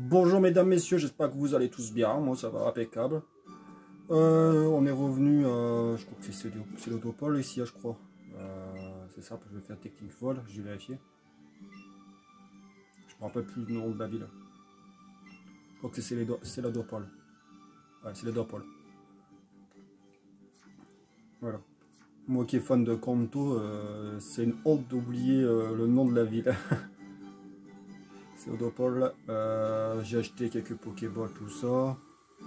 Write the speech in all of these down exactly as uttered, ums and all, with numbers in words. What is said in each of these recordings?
Bonjour mesdames, messieurs, j'espère que vous allez tous bien, moi ça va impeccable. Euh, on est revenu à, je crois que c'est Célodopole ici, je crois. Euh, c'est ça, je vais faire technique vol, j'ai vérifié. Je me rappelle plus le nom de la ville. Je crois que c'est Célodopole. Ouais, Célodopole. Voilà. Moi qui est fan de Kanto, euh, c'est une honte d'oublier euh, le nom de la ville. Célodopole, euh, j'ai acheté quelques Pokéballs, tout ça.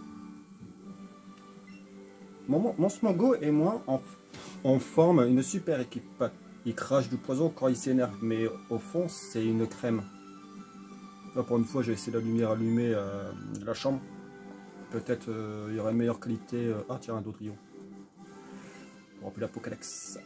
Mon, mon Smogo et moi, on, on forme une super équipe. Il crache du poison quand il s'énerve, mais au fond, c'est une crème. Là, pour une fois, j'ai laissé la lumière allumée euh, de la chambre. Peut-être euh, il y aurait une meilleure qualité. Euh... Ah, tiens, un Dodrio. On remplit la Pokédex.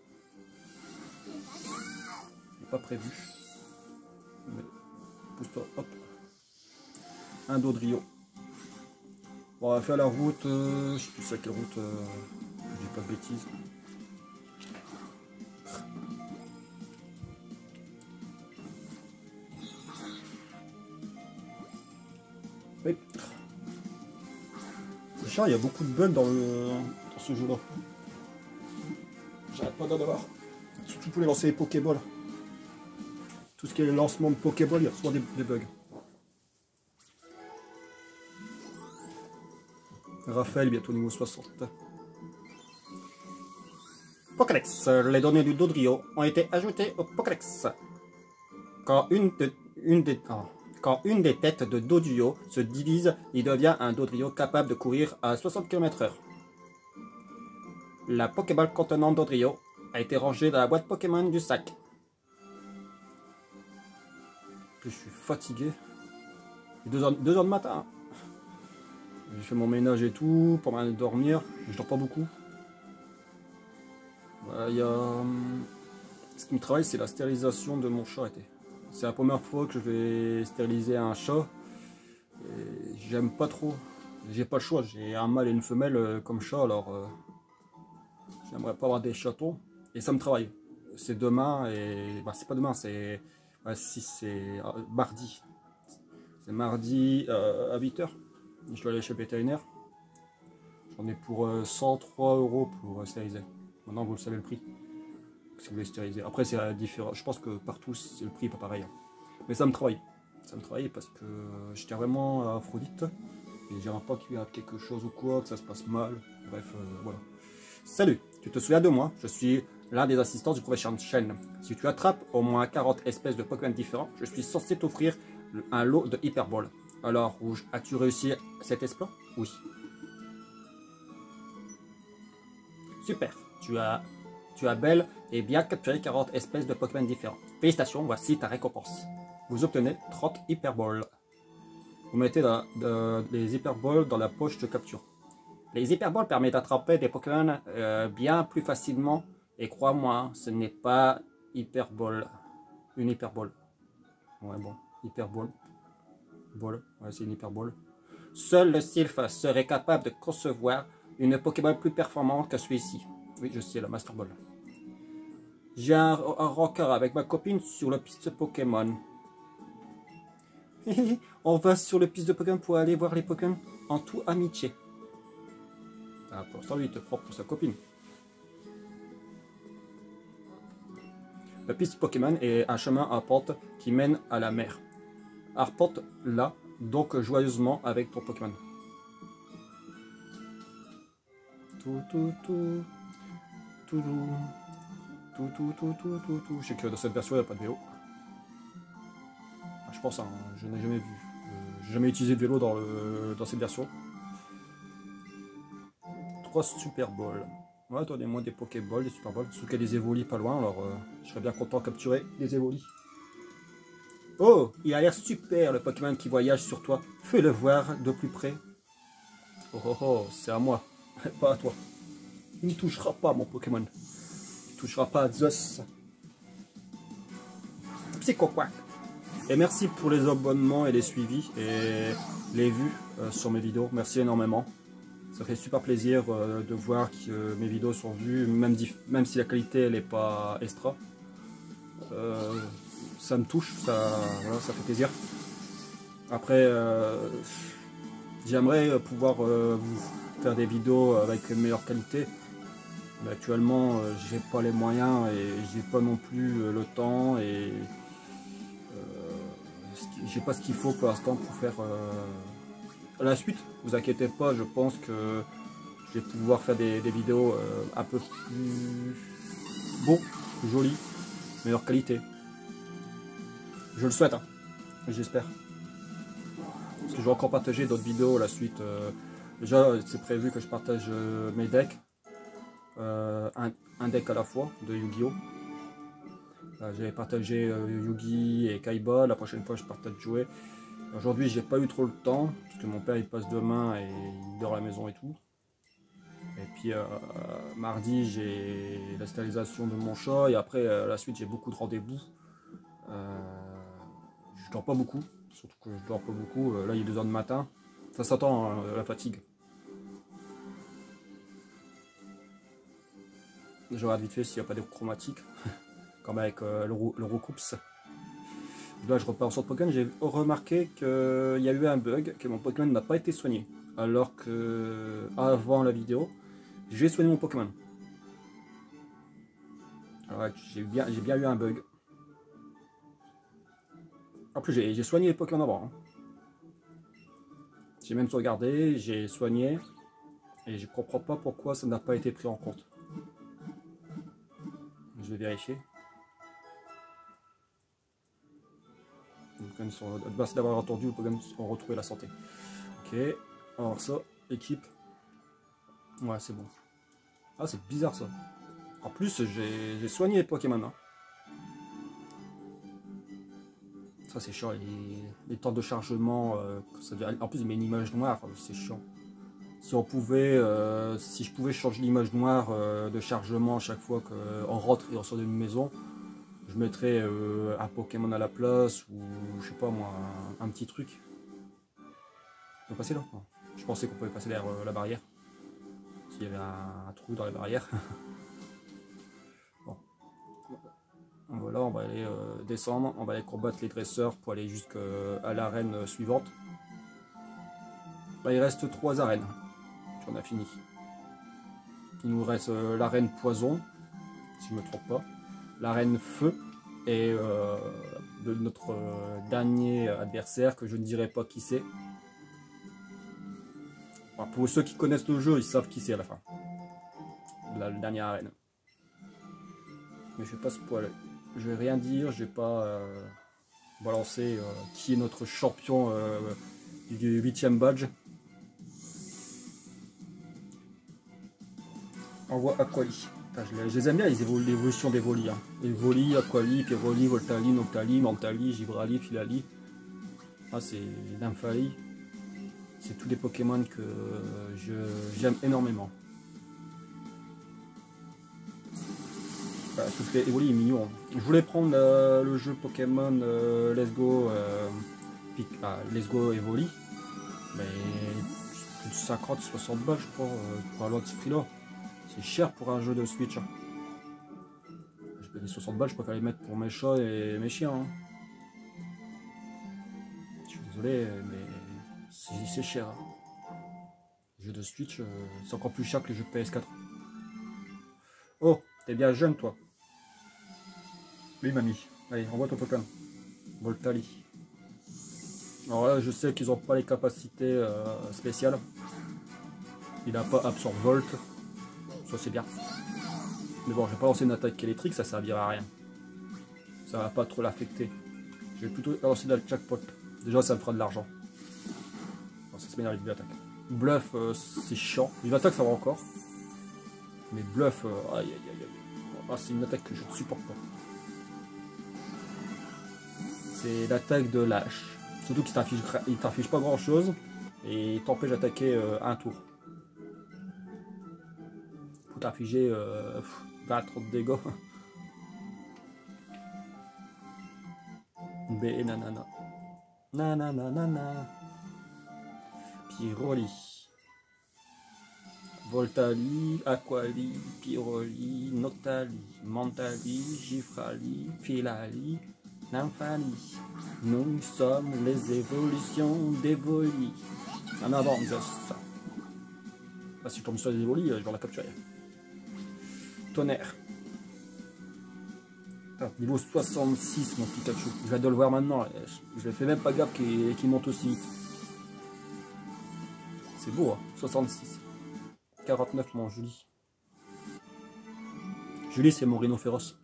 C'est pas prévu. Mais pousse-toi, hop. Un Dodrio. Bon, on va faire la route. Euh, je sais plus à quelle route. Euh, je dis pas de bêtises. Oui. C'est chiant, il y a beaucoup de bugs dans, le, dans ce jeu-là. J'arrête pas d'en avoir. Surtout pour les lancer les Pokéballs. Tout ce qui est le lancement de Pokéball, il y a souvent des, des bugs. Raphaël, bientôt niveau soixante. Pokédex. Les données du Dodrio ont été ajoutées au Pokédex. Quand une, de, une des... Oh. Quand une des têtes de Dodrio se divise, il devient un Dodrio capable de courir à soixante kilomètres heure. La Pokéball contenant Dodrio a été rangée dans la boîte Pokémon du sac. Je suis fatigué. deux heures, deux heures de matin. J'ai fait mon ménage et tout, pour m'aller dormir. Je dors pas beaucoup. Il y a... Ce qui me travaille, c'est la stérilisation de mon chat. C'est la première fois que je vais stériliser un chat. J'aime pas trop. J'ai pas le choix. J'ai un mâle et une femelle comme chat, alors euh, j'aimerais pas avoir des chatons. Et ça me travaille. C'est demain et bah, c'est pas demain, c'est bah, si c'est euh, mardi. C'est mardi euh, à huit heures. Je dois aller chez le vétérinaire. J'en ai pour euh, cent trois euros pour stériliser. Maintenant, vous le savez le prix. Si vous voulez stériliser. Après, c'est différent. Je pense que partout, c'est le prix pas pareil. Mais ça me travaille. Ça me travaille parce que je tiens vraiment à Aphrodite. Et j'aimerais pas qu'il y ait quelque chose ou quoi, que ça se passe mal. Bref, euh, voilà. Salut, tu te souviens de moi? Je suis l'un des assistants du professeur Chen. Si tu attrapes au moins quarante espèces de Pokémon différents, je suis censé t'offrir un lot de Hyper Ball. Alors, Rouge, as-tu réussi cet exploit? Oui. Super, tu as, tu as bel et bien capturé quarante espèces de Pokémon différents. Félicitations, voici ta récompense. Vous obtenez trente Hyper Balls. Vous mettez la, de, les Hyper Balls dans la poche de capture. Les Hyper Balls permettent d'attraper des Pokémon euh, bien plus facilement. Et crois-moi, ce n'est pas Hyper Ball. Une Hyper Ball. Ouais, bon, Hyper Ball. Ball, ouais, c'est une Hyper Ball. Seul le Sylph serait capable de concevoir une Pokéball plus performante que celui-ci. Oui, je sais, la Master Ball. J'ai un, un rencard avec ma copine sur la piste Pokémon. On va sur le piste de Pokémon pour aller voir les Pokémon en toute amitié. Ah, pour l'instant, lui, il te prend pour sa copine. La piste Pokémon est un chemin à pente qui mène à la mer. Arpente là, donc joyeusement avec ton Pokémon. Tout, tout, tout. Tout, tout, tout, tout, tout, tout, tout. Je sais que dans cette version, il n'y a pas de vélo. Je pense, hein, je n'ai jamais vu. Euh, J'ai jamais utilisé de vélo dans, le, dans cette version. Trois Super Balls. Ouais, donnez-moi des Pokéballs, des Super Balls. Sauf qu'il y a des évolis pas loin, alors euh, je serais bien content de capturer des évolis. Oh, il a l'air super le Pokémon qui voyage sur toi. Fais-le voir de plus près. Oh oh oh, c'est à moi, pas à toi. Il ne touchera pas mon Pokémon. Il ne touchera pas à Zeus. Psycho Quack. Et merci pour les abonnements et les suivis et les vues euh, sur mes vidéos. Merci énormément. Ça fait super plaisir euh, de voir que mes vidéos sont vues, même, même si la qualité n'est pas extra. Euh, ça me touche, ça, voilà, ça fait plaisir. Après, euh, j'aimerais pouvoir euh, vous faire des vidéos avec une meilleure qualité. Mais actuellement, euh, j'ai pas les moyens et j'ai pas non plus euh, le temps et euh, j'ai pas ce qu'il faut pour l'instant pour faire euh, la suite. Vous inquiétez pas, je pense que je vais pouvoir faire des, des vidéos euh, un peu plus beaux, plus jolies, meilleure qualité. Je le souhaite, hein, j'espère. Parce que je vais encore partager d'autres vidéos la suite. Euh, déjà, c'est prévu que je partage euh, mes decks. Euh, un, un deck à la fois de Yu-Gi-Oh! J'avais partagé euh, Yugi et Kaiba. La prochaine fois, je partage jouer. Aujourd'hui, j'ai pas eu trop le temps. Parce que mon père il passe demain et il dort à la maison et tout. Et puis euh, mardi, j'ai la stérilisation de mon chat. Et après, euh, la suite, j'ai beaucoup de rendez-vous. Euh, je dors pas beaucoup. Surtout que je dors pas beaucoup. Là, il est deux heures du matin. Ça s'attend, hein, la fatigue. Je regarde vite fait s'il n'y a pas des chromatiques. Comme avec euh, le, le Roucoups. Là, je repars sur Pokémon. J'ai remarqué qu'il y a eu un bug, que mon Pokémon n'a pas été soigné. Alors que, avant la vidéo, j'ai soigné mon Pokémon. Ouais, j'ai bien, j'ai bien eu un bug. En plus, j'ai soigné les Pokémon avant. Hein. J'ai même sauvegardé, j'ai soigné. Et je comprends pas pourquoi ça n'a pas été pris en compte. Je vais vérifier. Merci d'avoir entendu, les Pokémon ont retrouvé la santé. Ok, alors ça, équipe. Ouais, c'est bon. Ah, c'est bizarre ça. En plus, j'ai soigné les Pokémon. Hein. Ça, c'est chiant. Les, les temps de chargement. Euh, ça devient... En plus, il met une image noire. C'est chiant. Si on pouvait, euh, si je pouvais changer l'image noire euh, de chargement à chaque fois qu'on rentre et on sort d'une maison, je mettrais euh, un Pokémon à la place ou je sais pas moi, un, un petit truc. On peut passer là? Non. Je pensais qu'on pouvait passer derrière euh, la barrière. S'il y avait un, un trou dans la barrière. Bon. Voilà, on va aller euh, descendre, on va aller combattre les dresseurs pour aller jusqu'à l'arène suivante. Là, il reste trois arènes. Puis on a fini. Il nous reste euh, l'arène poison, si je ne me trompe pas. L'arène feu et euh, de notre euh, dernier adversaire que je ne dirai pas qui c'est. Enfin, pour ceux qui connaissent le jeu, ils savent qui c'est à la fin. La, la dernière arène. Mais je vais pas spoiler. Je vais rien dire, je vais pas euh, balancer euh, qui est notre champion euh, du huitième badge. On voit Aquali. Enfin, je, les, je les aime bien l'évolution des Volis. Hein. Evoli, Aquali, Piroli, Voltali, Noctali, Mentali, Gibrali, Filali. Ah, c'est Nymphalie. C'est tous les Pokémon que j'aime énormément. Bah, tout les Evoli est mignon. Je voulais prendre euh, le jeu Pokémon euh, Let's Go, euh, ah, Let's Go Evoli. Mais plus de cinquante soixante balles, je crois, euh, pour avoir ce prix-là. C'est cher pour un jeu de Switch. Hein. Les soixante balles, je préfère les mettre pour mes chats et mes chiens. Hein. Je suis désolé, mais c'est cher. Hein. Les jeux de Switch, euh, c'est encore plus cher que les jeux de P S quatre. Oh, t'es bien jeune, toi. Oui, mamie. Allez, envoie ton Pokémon. Voltali. Alors là, je sais qu'ils n'ont pas les capacités euh, spéciales. Il n'a pas Absorb Volt. Ça, c'est bien. Mais bon, je vais pas lancer une attaque électrique, ça servira à rien. Ça va pas trop l'affecter. Je vais plutôt lancer de la jackpot. Déjà, ça me fera de l'argent. Ça se met dans les attaques. Bluff, euh, c'est chiant. Une attaque, ça va encore. Mais bluff, euh, aïe aïe aïe aïe. Ah, c'est une attaque que je ne supporte pas. C'est l'attaque de lâche. Surtout qu'il ne t'inflige pas grand chose. Et il t'empêche d'attaquer euh, un tour. Pour t'infliger euh, vingt à trente dégâts. B nanana. Nanana nanana. Piroli. Voltali, Aquali, Piroli, Noctali, Mentali, Gifrali, Filali, Nymphalie. Nous sommes les évolutions d'Evoli. En avant, ça. Ah, si je tombe sur les Evoli, je vais la capturer. Tonnerre. Ah, niveau soixante-six, mon Pikachu. Je vais de le voir maintenant. Je ne fais même pas gaffe qu'il qu monte aussi vite. C'est beau, hein. soixante-six. quarante-neuf, mon Julie. Julie, c'est mon rhino féroce.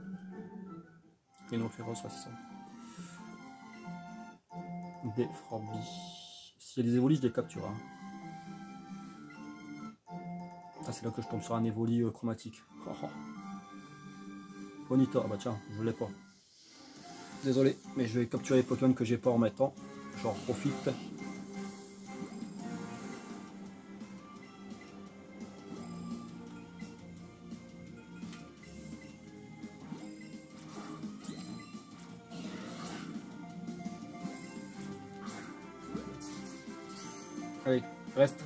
Rhino féroce, ouais, c'est ça. Des Frambi. S'il y a des évolis, je les capture. Hein. Ah, c'est là que je tombe sur un évoli euh, chromatique. Oh, oh. Ponyta, ah bah tiens, je l'ai pas. Désolé, mais je vais capturer les Pokémon que j'ai pas en mettant. J'en profite. Allez, reste.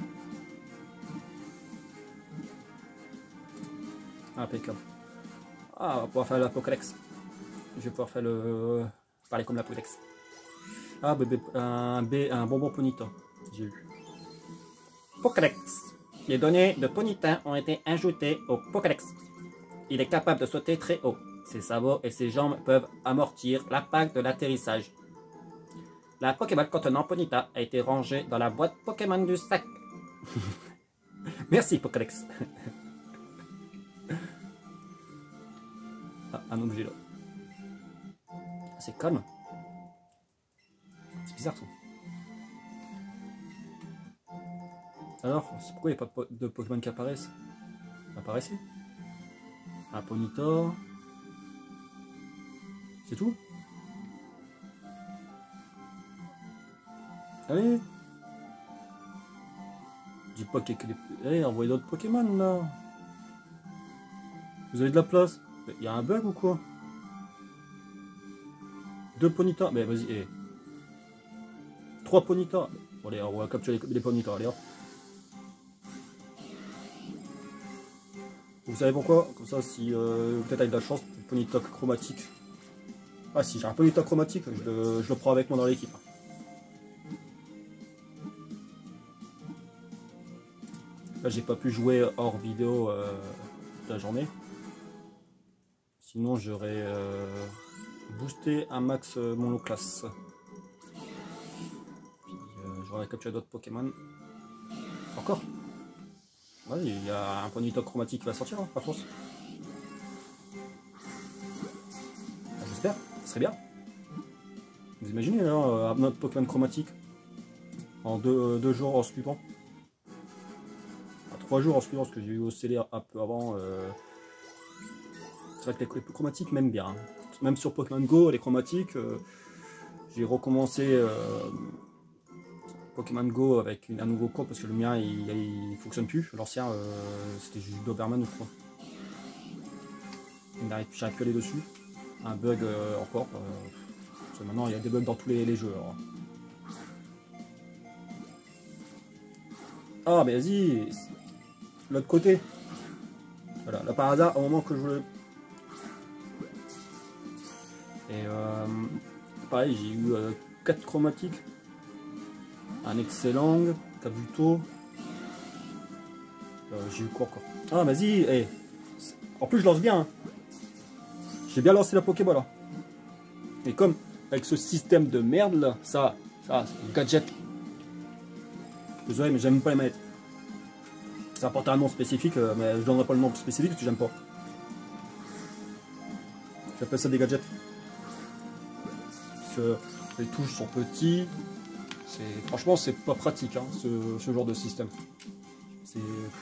Impeccable. Ah, on va pouvoir faire la Pokédex. Je vais pouvoir faire le... parler comme la Pokédex. Ah, bébé, un, B, un bonbon Ponyta. J'ai eu. Pokédex. Les données de Ponyta ont été ajoutées au Pokédex. Il est capable de sauter très haut. Ses sabots et ses jambes peuvent amortir l'impact de l'atterrissage. La Pokéball contenant Ponyta a été rangée dans la boîte Pokémon du sac. Merci Pokédex. Ah, un objet là. C'est calme. C'est bizarre ça. Alors, c'est pourquoi il n'y a pas de Pokémon qui apparaissent? Apparaissez. Un Ponyta. C'est tout? Allez. Dis pas qu'il y a que des... Allez, envoyez d'autres Pokémon là. Vous avez de la place? Il y a un bug ou quoi? Deux Ponyta. Mais vas-y, eh. Trois Ponyta. Bon, allez, on va capturer les, les Ponyta. Allez, hop. Vous savez pourquoi? Comme ça, si euh, peut-être avec de la chance, Ponyta chromatique. Ah, si j'ai un Ponyta chromatique, je le, je le prends avec moi dans l'équipe. Là, j'ai pas pu jouer hors vidéo euh, toute la journée. Sinon, j'aurais euh, boosté un max euh, mon lot classe. Puis euh, j'aurais capturé d'autres Pokémon. Encore? Ouais, il y a un Ponyta chromatique qui va sortir, hein, à force. Ah, j'espère, ce serait bien. Vous imaginez là, euh, notre Pokémon chromatique en deux, euh, deux jours en suivant. Trois jours en suivant, parce que j'ai eu au C L R un peu avant. Euh... C'est vrai que les, les chromatiques m'aiment bien. Hein. Même sur Pokémon Go, les chromatiques, euh, j'ai recommencé euh, Pokémon Go avec une, un nouveau compte parce que le mien il, il fonctionne plus. L'ancien euh, c'était juste Doberman, je crois. J'arrive plus à aller dessus. Un bug euh, encore. Euh, parce que maintenant il y a des bugs dans tous les, les jeux. Alors. Ah, mais vas-y! L'autre côté. Voilà, là par hasard, au moment que je voulais. Et euh, pareil, j'ai eu euh, quatre chromatiques. Un excellent, Kabuto. Euh, j'ai eu quoi encore? Ah, vas-y, hey. En plus, je lance bien. Hein. J'ai bien lancé la Pokéball. Hein. Et comme avec ce système de merde là, ça, ça, c'est gadget. Désolé, mais j'aime pas les manettes. Ça apporte un nom spécifique, mais je donnerai pas le nom spécifique parce que j'aime pas. J'appelle ça des gadgets. Parce que les touches sont petits. Franchement, c'est pas pratique hein, ce, ce genre de système. C'est.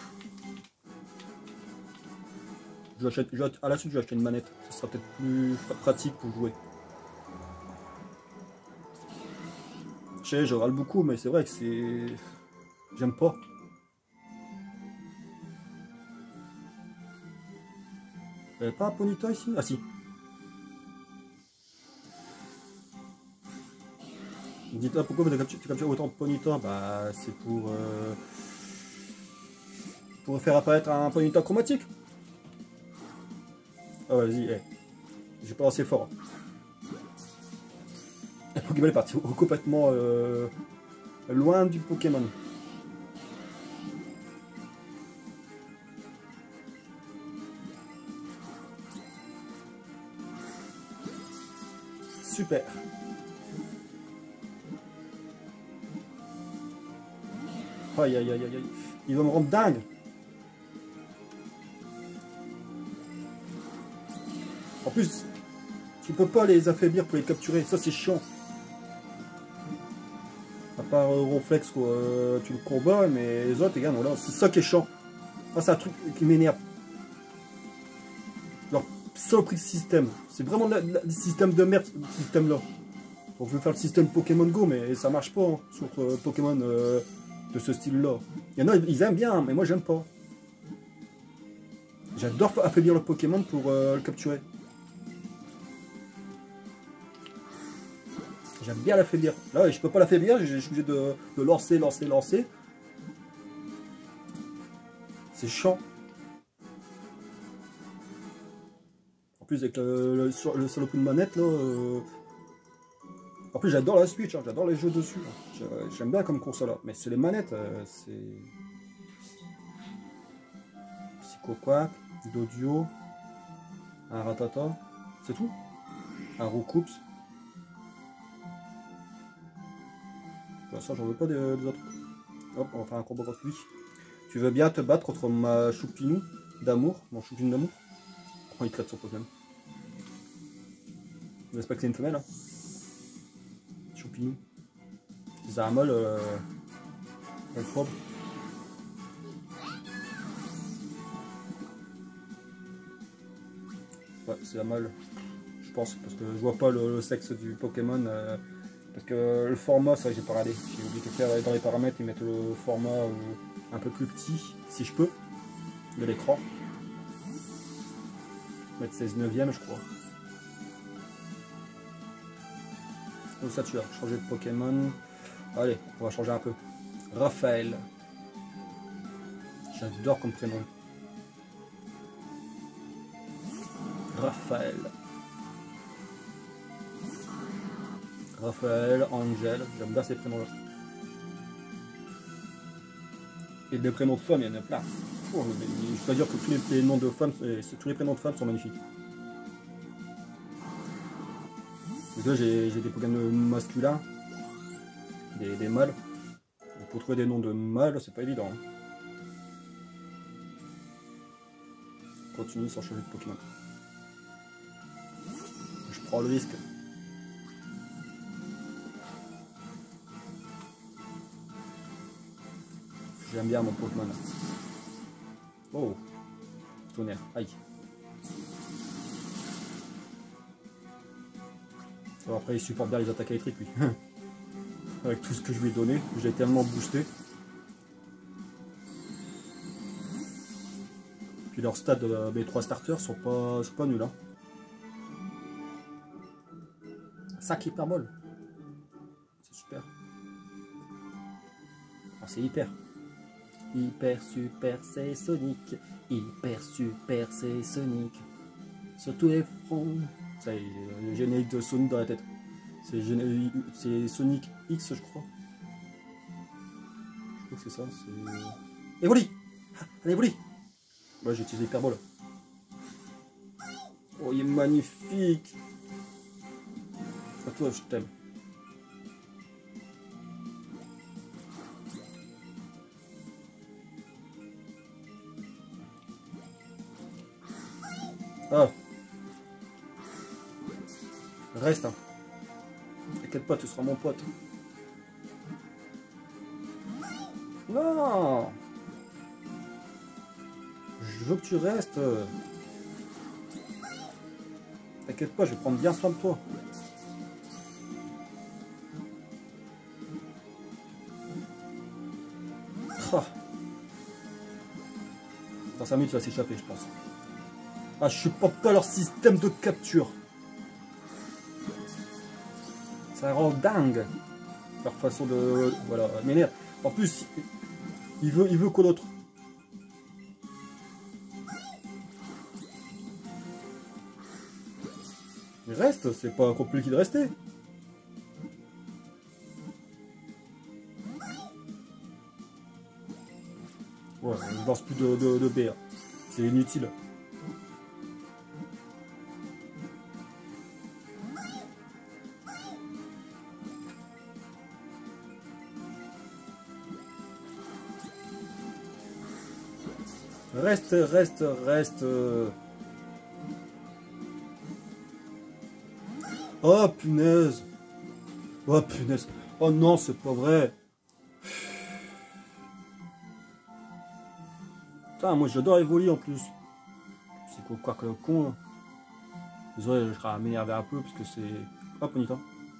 À la suite, je vais acheter une manette. Ce sera peut-être plus pratique pour jouer. Je sais, je râle beaucoup, mais c'est vrai que c'est. J'aime pas. Il n'y avait pas un Ponyta ici? Ah si. Dites là pourquoi tu captures autant de Ponyta? Bah c'est pour euh, pour faire apparaître un Ponyta chromatique. Ah vas-y, hey. J'ai pas assez fort. Pokéball est parti complètement euh, loin du Pokémon. Super. Aïe aïe aïe aïe aïe. Il va me rendre dingue. En plus, tu peux pas les affaiblir pour les capturer. Ça c'est chiant. À part euh, Ronflex, quoi, euh, tu le combats, mais les autres, les gars, non, là, c'est ça qui est chiant. Ah, c'est un truc qui m'énerve. Leur saloperie de système. C'est vraiment le système de merde, ce système-là. On veut faire le système Pokémon Go, mais ça marche pas hein, sur euh, Pokémon euh, de ce style-là. Il y en a, ils aiment bien, mais moi, j'aime pas. J'adore affaiblir le Pokémon pour euh, le capturer. J'aime bien l'affaiblir. Là, je peux pas l'affaiblir, je suis obligé de, de lancer, lancer, lancer. C'est chiant. En plus, avec le, le, le saloperie de manette, là... Euh... En plus, j'adore la Switch, hein, j'adore les jeux dessus. J'aime bien comme console, mais c'est les manettes, euh, c'est... Psychoquack, Dodio, un Ratata, c'est tout. Un Roucoups. Pour l'instant, j'en veux pas des, des autres. Hop, on va faire un combat contre lui. Tu veux bien te battre contre ma Choupinou d'amour, mon Choupinou d'amour? Comment il traite son Pokémon? J'espère que c'est une femelle, hein. Choupinou. C'est un mâle, euh... elle probe. Ouais, c'est un mâle. Je pense, parce que je vois pas le, le sexe du Pokémon. Euh... Parce que le format, ça j'ai pas regardé. J'ai oublié de faire dans les paramètres, ils mettent le format euh, un peu plus petit, si je peux, de l'écran. Mettre seize neuvième, je crois. Donc ça, tu as changé de Pokémon. Allez, on va changer un peu. Raphaël. J'adore comme prénom. Raphaël. Raphaël, Angel, j'aime bien ces prénoms-là. Et des prénoms de femmes, il y en a plein. Oh, je peux dire que tous les, les noms de femmes, tous les prénoms de femmes sont magnifiques. Donc là, j'ai des Pokémon masculins, des, des mâles. Donc, pour trouver des noms de mâles, c'est pas évident. Hein. Continue sans changer de Pokémon. Je prends le risque. J'aime bien mon Pokémon. Oh, tonnerre, aïe. Alors après, il supporte bien les attaques électriques, lui. Avec tout ce que je lui ai donné, j'ai tellement boosté. Puis leurs stats de mes trois starters sont pas, sont pas nuls. Hein. Sac hyperbole. C'est super. Ah, c'est hyper. Hyper super c'est Sonic, hyper super c'est Sonic, sur tous les fronts. Ça y est, le générique de Sonic dans la tête. C'est Sonic X je crois. Je crois que c'est ça, c'est... Évoli. Allez, évoli. Moi j'ai utilisé Hyperbole. Oh il est magnifique. À toi je t'aime. Ah. Reste, hein. T'inquiète pas, tu seras mon pote. Non. Je veux que tu restes. T'inquiète pas, je vais prendre bien soin de toi. Ah. Dans cinq minutes, tu vas s'échapper, je pense. Ah, je supporte pas leur système de capture. Ça rend dingue. Leur façon de... Voilà, m'énerve. En plus, il veut, il veut quoi d'autre? Il reste, c'est pas compliqué de rester. Ouais, je lance plus de, de, de B. Hein. C'est inutile. Reste, reste, reste. Oh punaise. Oh punaise. Oh non, c'est pas vrai. Putain, moi j'adore Evoli en plus. C'est quoi, quoi que le con. Hein. Désolé, je serai m'énerver un peu parce que c'est. Hop, on y va.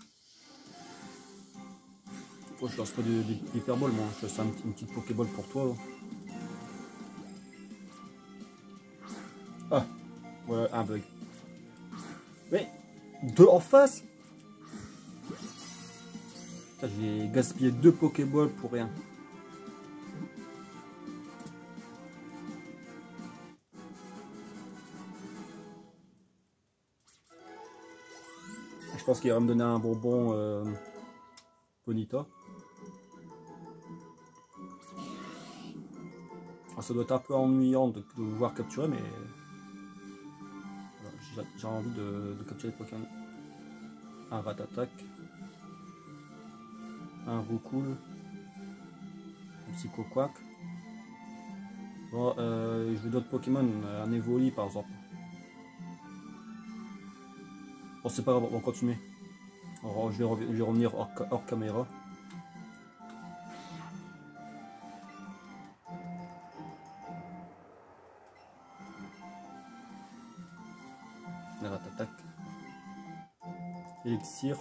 Oh, je lance pas d'hyperball, moi. Je lance un, une petite Pokéball pour toi. Là. Ah, voilà, un bug. Mais, deux en face. J'ai gaspillé deux Pokéballs pour rien. Je pense qu'il va me donner un bonbon euh, Bonita. Alors, ça doit être un peu ennuyant de, de vous voir capturer, mais j'ai envie de, de capturer les Pokémon. Un Ratatak, un Roucoule, un Psychoquack. Bon, euh, je veux d'autres Pokémon, un Evoli par exemple. Bon, c'est pas grave, on va continuer. Alors, je, vais je vais revenir hors, hors caméra. La Ratatak. Elixir.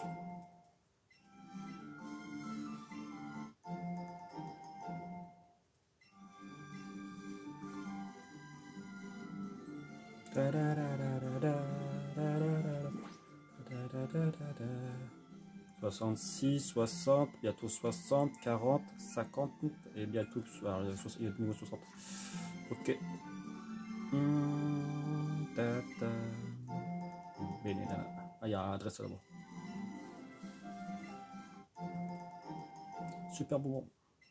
soixante-six, soixante, bientôt soixante, quarante, cinquante et bientôt alors, il y a niveau soixante. Ok. Hum, ta, ta. Ah, il y a un dresseur là-bas. Super bon.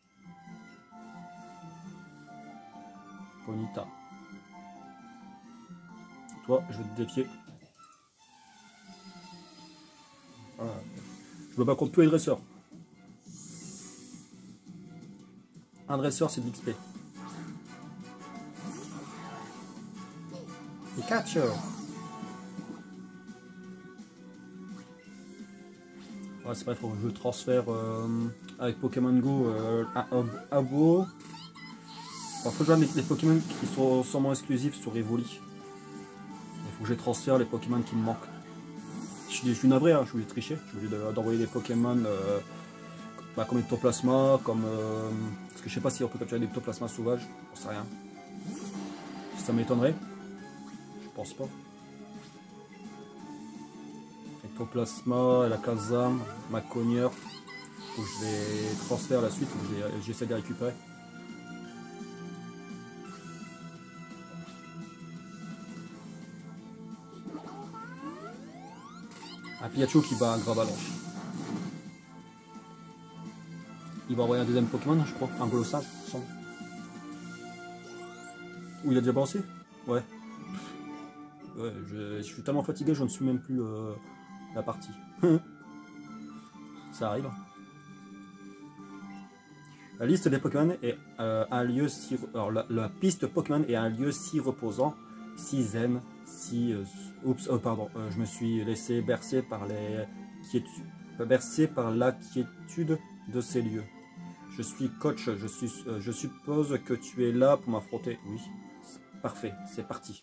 Bonita. Toi, je vais te défier. Voilà. Je me bats contre tous les dresseurs. Un dresseur, c'est de l'X P. Pikachu. Ouais, c'est vrai, il faut que je transfère euh, avec Pokémon Go euh, un Abo. Il faut que je vois les Pokémon qui sont sûrement exclusifs sur Evoli. Il faut que je transfère les Pokémon qui me manquent. Je suis, je suis navré, hein, je suis obligé de tricher. Je suis obligé d'envoyer des Pokémon euh, bah, comme Ectoplasma, comme. Euh, parce que je sais pas si on peut capturer des Ectoplasma sauvages, j'en sais rien. Ça m'étonnerait. Je pense pas. Ectoplasma, la Kazam, ma Cogneur. Faut que je les transfère la suite, j'essaie de les récupérer. Un Pikachu qui bat un Gravalanche. Il va envoyer un deuxième Pokémon, je crois, un Golossage, il semble. Ou il a déjà balancé? Ouais. Ouais, je, je suis tellement fatigué, je ne suis même plus euh, la partie. Ça arrive. La liste des Pokémon est euh, un lieu si... Alors, la, la piste Pokémon est un lieu si reposant, si zen, si... Euh, oups, oh, pardon, euh, je me suis laissé bercer par les quiétudes, bercer par la quiétude de ces lieux. Je suis coach, je, suis, euh, je suppose que tu es là pour m'affronter. Oui, parfait, c'est parti.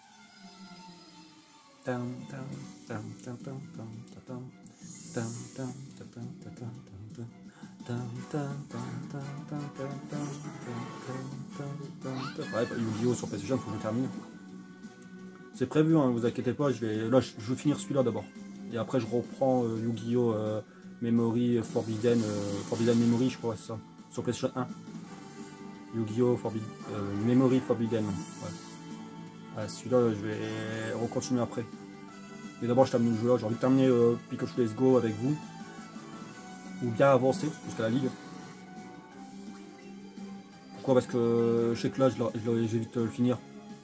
Ouais, Yu-Gi-Oh sur PlayStation, faut que je termine. C'est prévu, hein, vous inquiétez pas, je vais, là, je, je vais finir celui-là d'abord. Et après, je reprends euh, Yu-Gi-Oh! Euh, Memory Forbidden, euh, Forbidden Memory, je crois, c'est ça, sur PlayStation un. Yu-Gi-Oh! Forbidden, euh, Memory Forbidden. Ouais. Ouais, celui-là, je vais recontinuer après. Mais d'abord, je termine le jeu là. J'ai envie de terminer euh, Pikachu Let's Go avec vous. Ou bien avancer jusqu'à la ligue. Pourquoi? Parce que je sais que là, je vais vite le finir.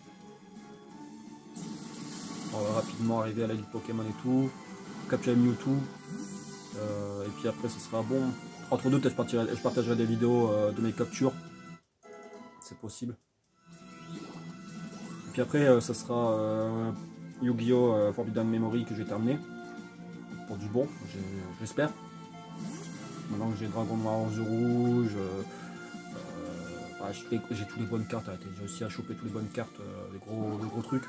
On va rapidement arriver à la ligue Pokémon et tout. Capturer Mewtwo. Euh, et puis après, ce sera bon. Entre deux, peut-être je partagerai, je partagerai des vidéos euh, de mes captures. C'est possible. Et puis après, euh, ça sera euh, Yu-Gi-Oh! Euh, Forbidden Memory que j'ai terminé. Pour du bon, j'espère. Maintenant que j'ai Dragon Noir Rose Rouge, euh, euh, bah, j'ai toutes les bonnes cartes. J'ai réussi à choper toutes les bonnes cartes, euh, les, gros, les gros trucs.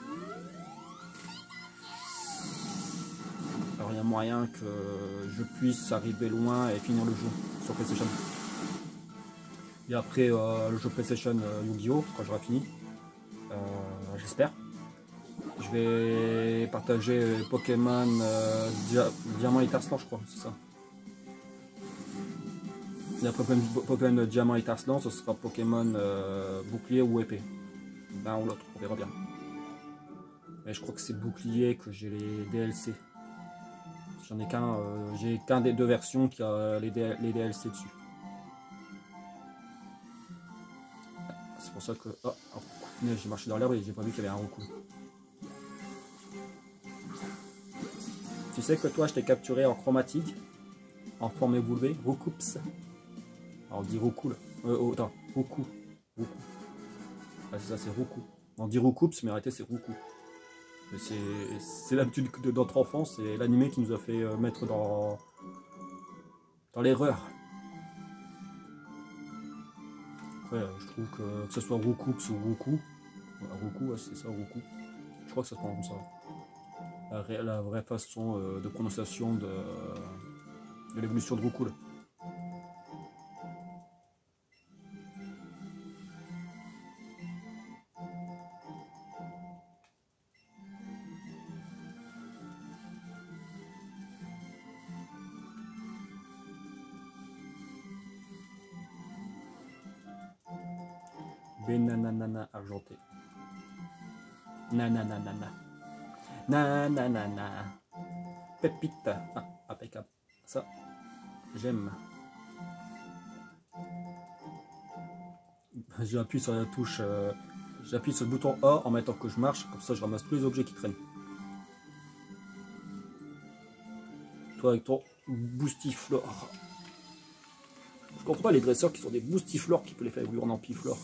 Alors il y a moyen que je puisse arriver loin et finir le jeu sur PlayStation. Et après euh, le jeu PlayStation euh, Yu-Gi-Oh! Quand j'aurai fini, euh, j'espère. Je vais partager Pokémon euh, Dia Diamant et Tarslan, je crois, c'est ça. Et après Pokémon Diamant et Tarslan, ce sera Pokémon euh, Bouclier ou Épée. L'un ou l'autre, on verra bien. Mais je crois que c'est Bouclier que j'ai les D L C. J'en ai qu'un, euh, j'ai qu'un des deux versions qui a les, D les D L C dessus. C'est pour ça que... Oh, oh j'ai marché dans l'herbe et j'ai pas vu qu'il y avait un recul. Tu sais que toi, je t'ai capturé en chromatique, en forme évoluvée, Roucoups. Alors on dit Roucou là. Euh, oh, attends, Roucou. Roucou. Ah, c'est ça, c'est Roucou. On dit Roucoups, mais arrêtez, c'est Roucou. C'est l'habitude de notre enfance, c'est l'animé qui nous a fait mettre dans, dans l'erreur. Après, je trouve que, que ce soit Roucoups ou Roucou, Roucou, ouais, c'est ça, Roucou. Je crois que ça se prononce comme ça. La, la vraie façon euh, de prononciation de, de l'évolution de Roucou. Là. Benanana argenté. Nananana. Nananana. Pépite. Ah, impeccable. Ça, j'aime. J'appuie sur la touche. Euh, J'appuie sur le bouton A en mettant que je marche. Comme ça, je ramasse tous les objets qui traînent. Toi, avec ton Boostiflore. Je comprends pas les dresseurs qui sont des Boostiflore qui peuvent les faire évoluer en Ampiflore.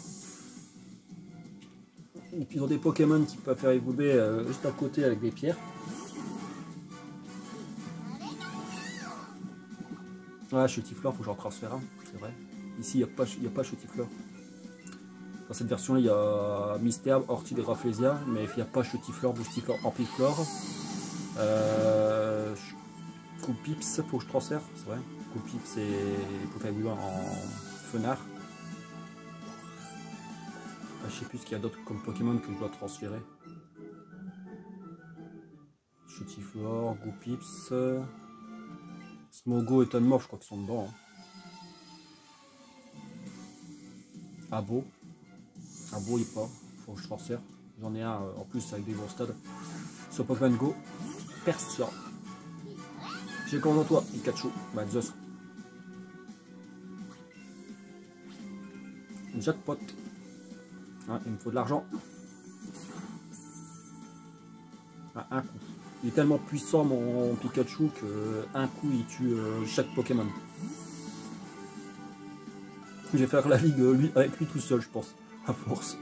Et puis ils ont des Pokémon qui peuvent faire évoluer euh, juste à côté avec des pierres. Ouais, Chutiflore, faut que j'en transfère un, c'est vrai. Ici, il n'y a pas, y a pas Chutiflore. Dans cette version, il y a Mystère, Orchid et Rafflesia, mais il n'y a pas Chutiflore, Boostiflore, Ampiflore. Euh, Coupips, faut que je transfère, c'est vrai. Coupips, c'est pour faire évoluer en Fenard. Je sais plus ce qu'il y a d'autre comme Pokémon que je dois transférer. Chutiflore, Goupips, Smogo et Tonmorph, je crois qu'ils sont dedans. Hein. Abo. Abo, il est pas. Faut que je transfère. J'en ai un euh, en plus avec des bons stades. Sur Pokémon Go, Persia. J'ai commandé en toi, Pikachu. Bah, Zeus. Jackpot. Ah, il me faut de l'argent. Ah, un coup. Il est tellement puissant mon Pikachu que un coup il tue euh, chaque Pokémon. Je vais faire la ligue euh, lui, avec lui tout seul, je pense, à force.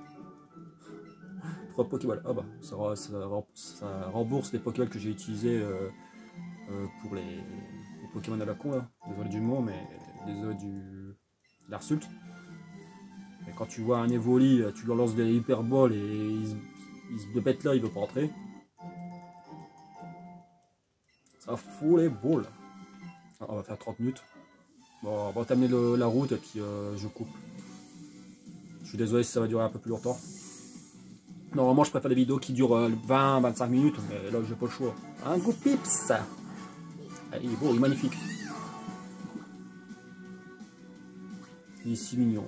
Trois Pokéballs. Ah bah, ça, ça, ça rembourse les Pokéballs que j'ai utilisés euh, euh, pour les, les Pokémon à la con là. Désolé du mot, mais désolé du de l'insulte. Et quand tu vois un Evoli, tu leur lances des hyperballs et ils, ils se bêtent là, il veut pas rentrer. Ça fout les balles. Ah, on va faire trente minutes. Bon, on va terminer le, la route et puis euh, je coupe. Je suis désolé si ça va durer un peu plus longtemps. Normalement, je préfère des vidéos qui durent vingt à vingt-cinq minutes, mais là, j'ai pas le choix. Un Goupips. Ah, il est beau, il est magnifique. Il est si mignon.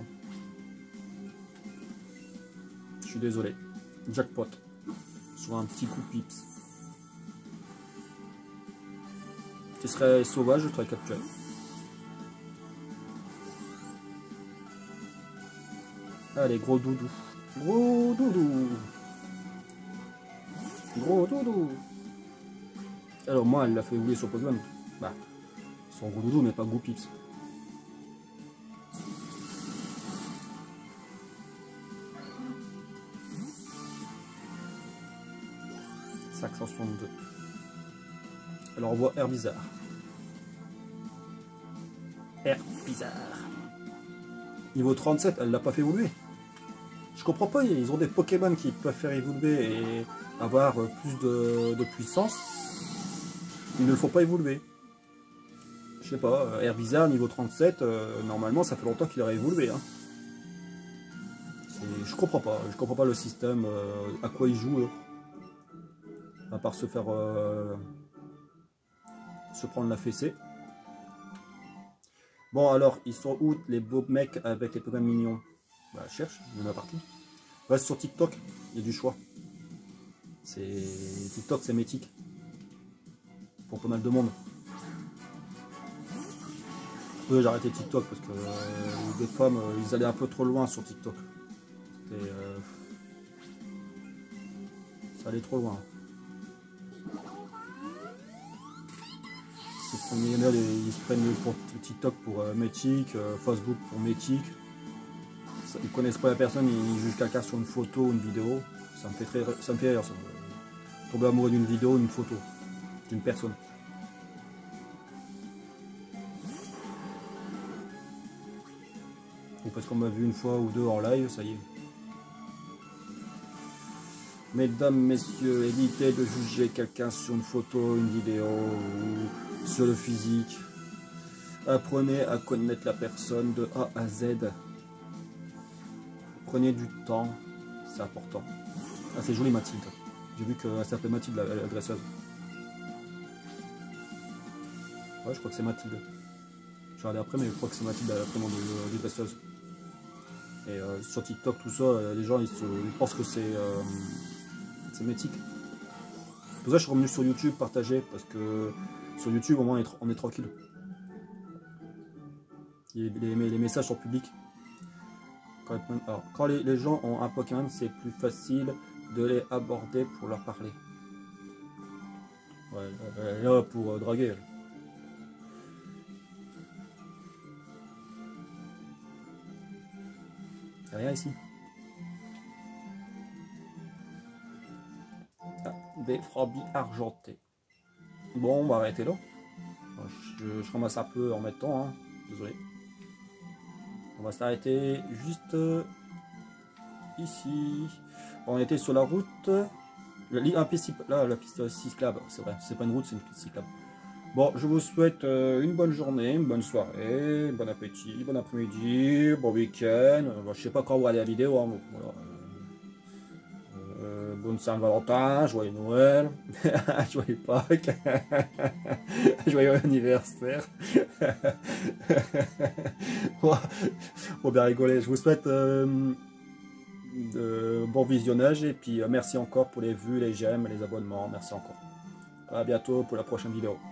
Je suis désolé. Jackpot. Sur un petit Goupips. Tu serais sauvage, je t'aurais capturé. Allez, gros doudou. Gros doudou. Gros doudou. Alors moi, elle l'a fait oublier sur Pokémon. Bah, son gros doudou, mais pas Gros Pips. cinq cent soixante-deux. Alors on voit Herbizarre. Herbizarre. Niveau trente-sept, elle l'a pas fait évoluer. Je comprends pas, ils ont des Pokémon qui peuvent faire évoluer et avoir plus de, de puissance. Ils ne le font pas évoluer. Je sais pas, Herbizarre niveau trente-sept, euh, normalement ça fait longtemps qu'il aurait évolué. Hein. Je comprends pas, je comprends pas le système, euh, à quoi ils jouent. Eux. À part se faire euh, se prendre la fessée. Bon alors, ils sont où les beaux mecs avec les Pokémon mignons? Bah cherche, il y en a partout. Reste sur TikTok, il y a du choix. C'est TikTok, c'est mythique. Pour pas mal de monde. J'ai arrêté TikTok parce que euh, des femmes, euh, ils allaient un peu trop loin sur TikTok. Euh, ça allait trop loin. Les millionnaires, ils se prennent pour TikTok pour euh, Mythique, euh, Facebook pour Mythique. Ils connaissent pas la personne, ils jugent quelqu'un sur une photo ou une vidéo. Ça me fait très, ça me fait rire. Ça. Tomber amoureux d'une vidéo ou d'une photo, d'une personne. Ou parce qu'on m'a vu une fois ou deux en live, ça y est. Mesdames, messieurs, évitez de juger quelqu'un sur une photo, une vidéo ou sur le physique. Apprenez à connaître la personne de A à Z. Prenez du temps, c'est important. Ah, c'est joli Mathilde. J'ai vu qu'elle s'appelait Mathilde, la, la dresseuse. Ouais, je crois que c'est Mathilde. Je vais regarder après, mais je crois que c'est Mathilde, la prénom de, de dresseuse. Et euh, sur TikTok, tout ça, les gens ils, se, ils pensent que c'est euh, c'est mythique. Pour ça, je suis revenu sur YouTube partager parce que sur YouTube, au moins, on est, on est tranquille. Les, les, les messages sont publics. Quand, alors, quand les, les gens ont un Pokémon, c'est plus facile de les aborder pour leur parler. Ouais, elle est là pour euh, draguer. Elle. Y'a rien ici. Ah, des frabis argentés. Bon, on va arrêter là. Je, je ramasse un peu en mettant, hein. Désolé. On va s'arrêter juste ici. On était sur la route. La piste, là, la piste cyclable, c'est vrai, c'est pas une route, c'est une piste cyclable. Bon, je vous souhaite une bonne journée, une bonne soirée, bon appétit, bon après-midi, bon week-end. Bon, je sais pas quand vous regardez la vidéo. Hein, voilà. euh, bonne Saint-Valentin, joyeux Noël, joyeux Pâques, joyeux anniversaire. Bon, faut bien rigoler. Je vous souhaite euh, de bon visionnage et puis euh, merci encore pour les vues, les j'aime, les abonnements. Merci encore. À bientôt pour la prochaine vidéo.